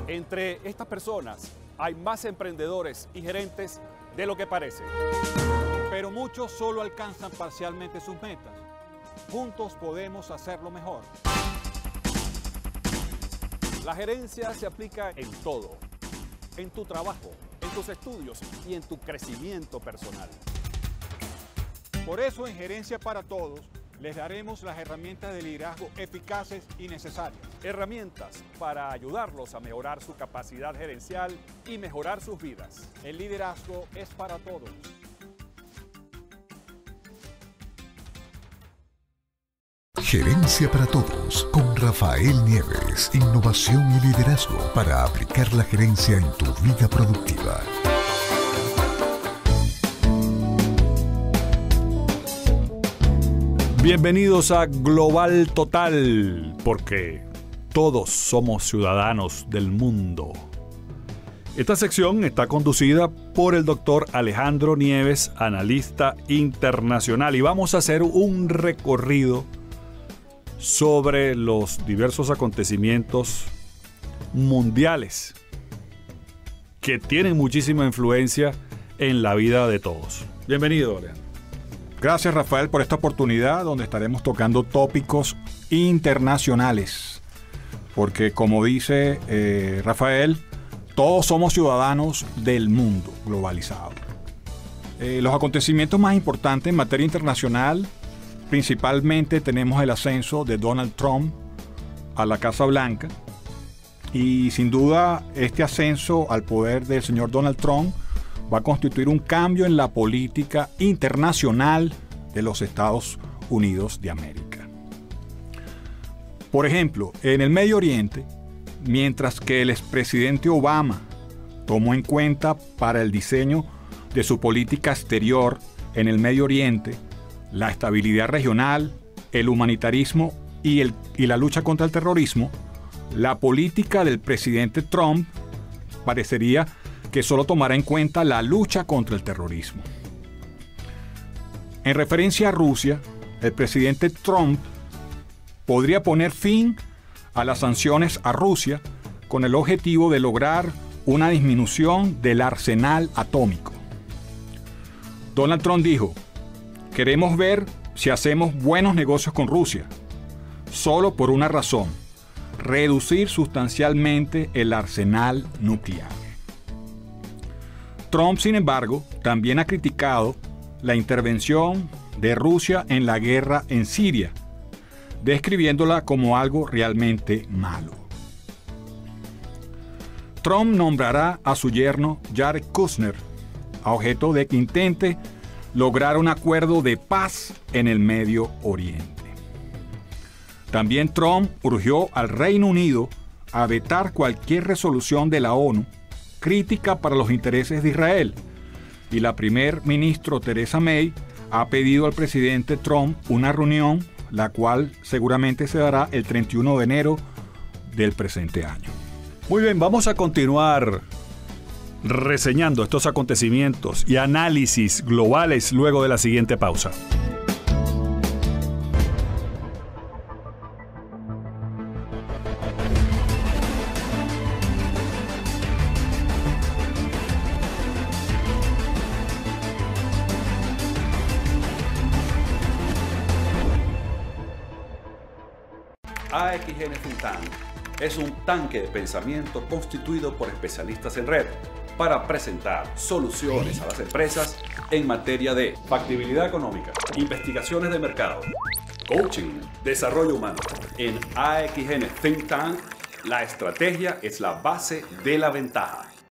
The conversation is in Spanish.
Entre estas personas hay más emprendedores y gerentes de lo que parece. Pero muchos solo alcanzan parcialmente sus metas. Juntos podemos hacerlo mejor. La gerencia se aplica en todo, en tu trabajo, en tus estudios y en tu crecimiento personal. Por eso en Gerencia para Todos les daremos las herramientas de liderazgo eficaces y necesarias. Herramientas para ayudarlos a mejorar su capacidad gerencial y mejorar sus vidas. El liderazgo es para todos. Gerencia para Todos con Rafael Nieves. Innovación y liderazgo para aplicar la gerencia en tu vida productiva. Bienvenidos a Global Total, porque todos somos ciudadanos del mundo. Esta sección está conducida por el doctor Alejandro Nieves, analista internacional, y vamos a hacer un recorrido sobre los diversos acontecimientos mundiales que tienen muchísima influencia en la vida de todos. Bienvenido, Alejandro. Gracias, Rafael, por esta oportunidad donde estaremos tocando tópicos internacionales. Porque, como dice Rafael, todos somos ciudadanos del mundo globalizado. Los acontecimientos más importantes en materia internacional, principalmente tenemos el ascenso de Donald Trump a la Casa Blanca. Y sin duda, este ascenso al poder del señor Donald Trump va a constituir un cambio en la política internacional de los Estados Unidos de América. Por ejemplo, en el Medio Oriente, mientras que el expresidente Obama tomó en cuenta para el diseño de su política exterior en el Medio Oriente la estabilidad regional, el humanitarismo y la lucha contra el terrorismo, la política del presidente Trump parecería que solo tomará en cuenta la lucha contra el terrorismo. En referencia a Rusia, el presidente Trump podría poner fin a las sanciones a Rusia con el objetivo de lograr una disminución del arsenal atómico. Donald Trump dijo: queremos ver si hacemos buenos negocios con Rusia, solo por una razón: reducir sustancialmente el arsenal nuclear. Trump, sin embargo, también ha criticado la intervención de Rusia en la guerra en Siria, describiéndola como algo realmente malo. Trump nombrará a su yerno Jared Kushner a objeto de que intente lograr un acuerdo de paz en el Medio Oriente. También Trump urgió al Reino Unido a vetar cualquier resolución de la ONU crítica para los intereses de Israel, y la primer ministro Theresa May ha pedido al presidente Trump una reunión, la cual seguramente se dará el 31 de enero del presente año. Muy bien, vamos a continuar reseñando estos acontecimientos y análisis globales luego de la siguiente pausa. AXN Think Tank es un tanque de pensamiento constituido por especialistas en red para presentar soluciones a las empresas en materia de factibilidad económica, investigaciones de mercado, coaching, desarrollo humano. En AXN Think Tank, la estrategia es la base de la ventaja.